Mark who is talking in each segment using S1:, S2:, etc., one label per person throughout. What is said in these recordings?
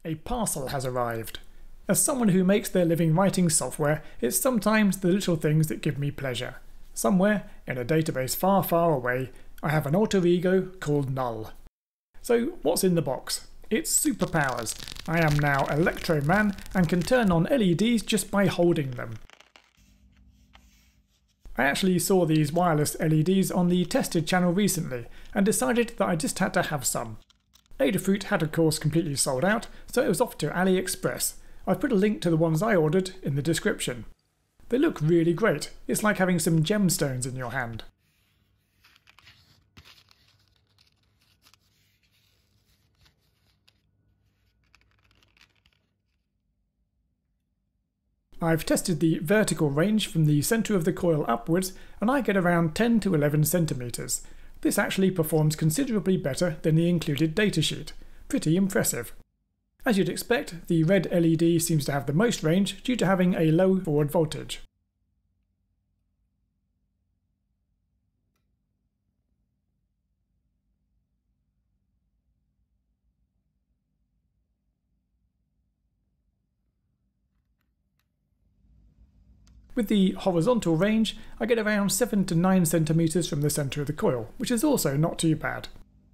S1: A parcel has arrived. As someone who makes their living writing software, it's sometimes the little things that give me pleasure. Somewhere, in a database far, far away, I have an alter ego called Null. So what's in the box? It's superpowers. I am now Electro Man and can turn on LEDs just by holding them. I actually saw these wireless LEDs on the tested channel recently and decided that I just had to have some. Adafruit had of course completely sold out, so it was off to AliExpress. I've put a link to the ones I ordered in the description. They look really great. It's like having some gemstones in your hand. I've tested the vertical range from the centre of the coil upwards and I get around 10 to 11 centimetres. This actually performs considerably better than the included datasheet. Pretty impressive. As you'd expect, the red LED seems to have the most range due to having a low forward voltage. With the horizontal range, I get around 7 to 9 centimetres from the centre of the coil, which is also not too bad.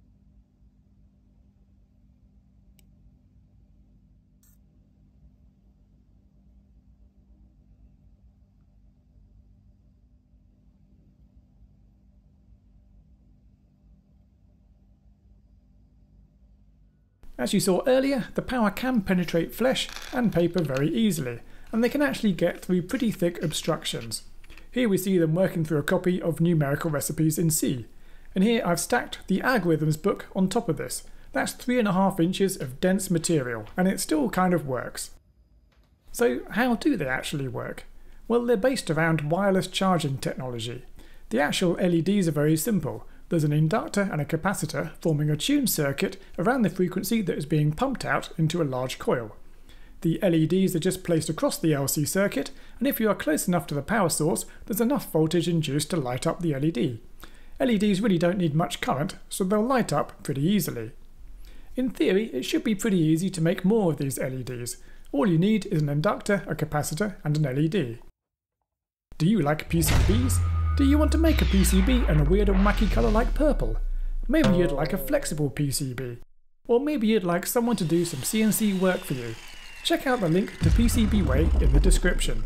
S1: As you saw earlier, the power can penetrate flesh and paper very easily, and they can actually get through pretty thick obstructions. Here we see them working through a copy of numerical recipes in C, and here I've stacked the algorithms book on top of this. That's 3.5 inches of dense material, and it still kind of works. So how do they actually work? Well, they're based around wireless charging technology. The actual LEDs are very simple. There's an inductor and a capacitor forming a tuned circuit around the frequency that is being pumped out into a large coil. The LEDs are just placed across the LC circuit, and if you are close enough to the power source, there's enough voltage induced to light up the LED. LEDs really don't need much current, so they'll light up pretty easily. In theory, it should be pretty easy to make more of these LEDs. All you need is an inductor, a capacitor, and an LED. Do you like PCBs? Do you want to make a PCB in a weird and wacky colour like purple? Maybe you'd like a flexible PCB. Or maybe you'd like someone to do some CNC work for you. Check out the link to PCBWay in the description.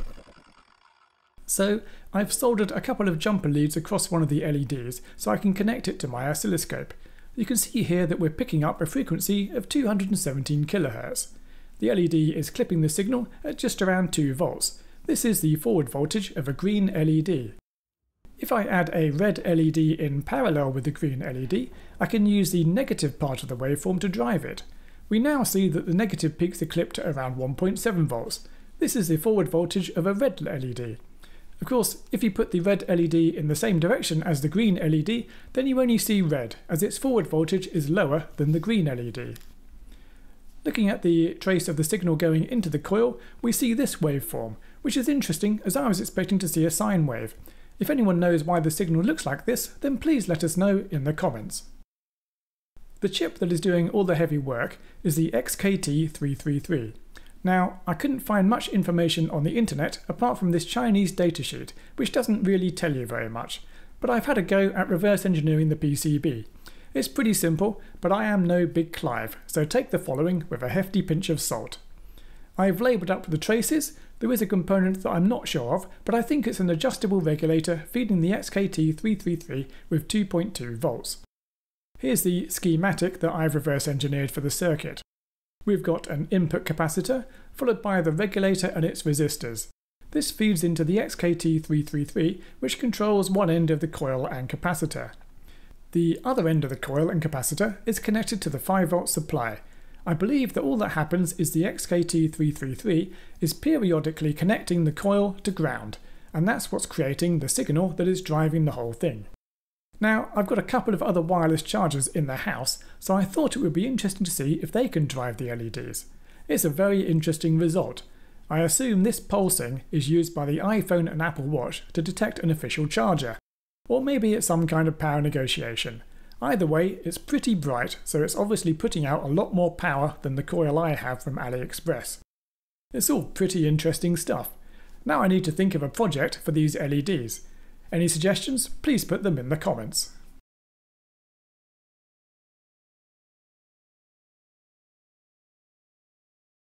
S1: So, I've soldered a couple of jumper leads across one of the LEDs so I can connect it to my oscilloscope. You can see here that we're picking up a frequency of 217 kHz. The LED is clipping the signal at just around 2 volts. This is the forward voltage of a green LED. If I add a red LED in parallel with the green LED, I can use the negative part of the waveform to drive it. We now see that the negative peaks are clipped at around 1.7 volts. This is the forward voltage of a red LED. Of course, if you put the red LED in the same direction as the green LED, then you only see red, as its forward voltage is lower than the green LED. Looking at the trace of the signal going into the coil, we see this waveform, which is interesting as I was expecting to see a sine wave. If anyone knows why the signal looks like this, then please let us know in the comments. The chip that is doing all the heavy work is the XKT333. Now, I couldn't find much information on the internet apart from this Chinese datasheet, which doesn't really tell you very much, but I've had a go at reverse engineering the PCB. It's pretty simple, but I am no big Clive, so take the following with a hefty pinch of salt. I've labelled up the traces. There is a component that I'm not sure of, but I think it's an adjustable regulator feeding the XKT333 with 2.2 volts. Here's the schematic that I've reverse engineered for the circuit. We've got an input capacitor, followed by the regulator and its resistors. This feeds into the XKT333, which controls one end of the coil and capacitor. The other end of the coil and capacitor is connected to the 5 volt supply. I believe that all that happens is the XKT333 is periodically connecting the coil to ground, and that's what's creating the signal that is driving the whole thing. Now, I've got a couple of other wireless chargers in the house, so I thought it would be interesting to see if they can drive the LEDs. It's a very interesting result. I assume this pulsing is used by the iPhone and Apple Watch to detect an official charger. Or maybe it's some kind of power negotiation. Either way, it's pretty bright, so it's obviously putting out a lot more power than the coil I have from AliExpress. It's all pretty interesting stuff. Now I need to think of a project for these LEDs. Any suggestions? Please put them in the comments.